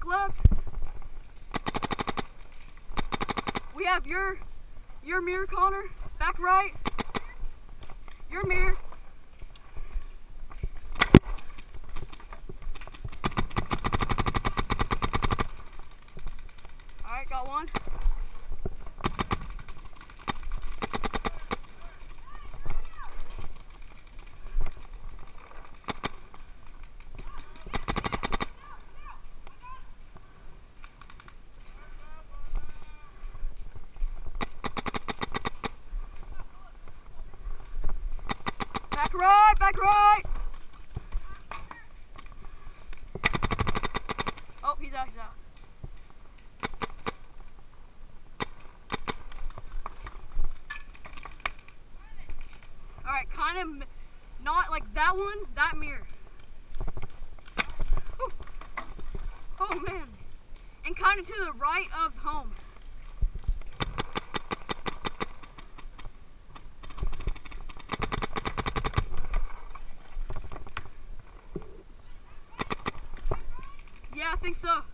back left. We have your mirror, Connor. Back right. Your mirror. Alright, got one. Back right, back right. Oh, he's out, he's out. Alright, kind of not like that one, that mirror. Ooh. Oh man. And kind of to the right of home. Yeah, I think so.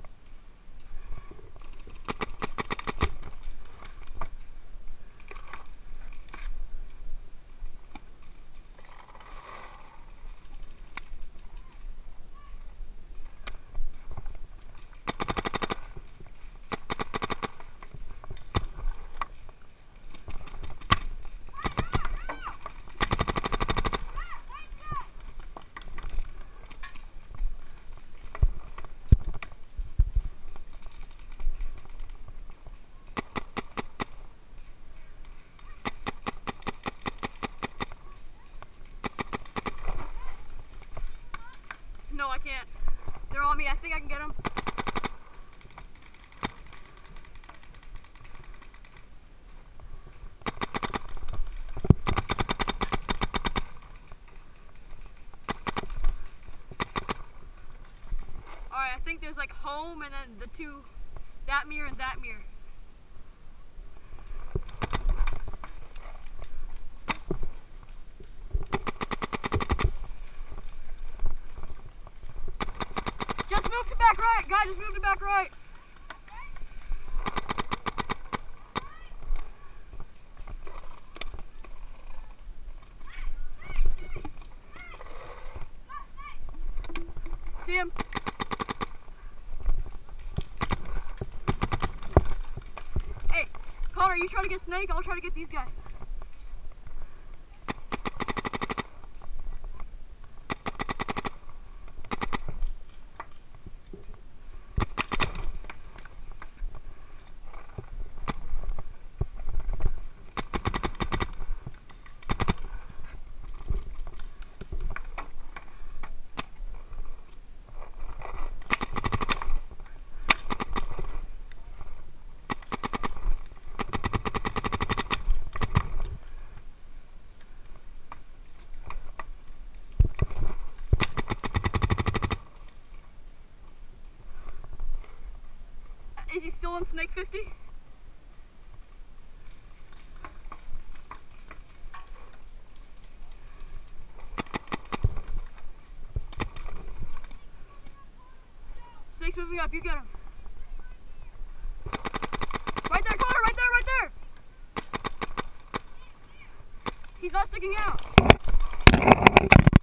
No, I can't. They're on me. I think I can get them. Alright, I think there's like home and then the two, that mirror and that mirror. Just move to back right. Guy, just move to back right. See him? Hey, Connor, you try to get Snake, I'll try to get these guys. Is he still on Snake 50? Snake's moving up, you get him. Right there, Connor, right there, right there! He's not sticking out.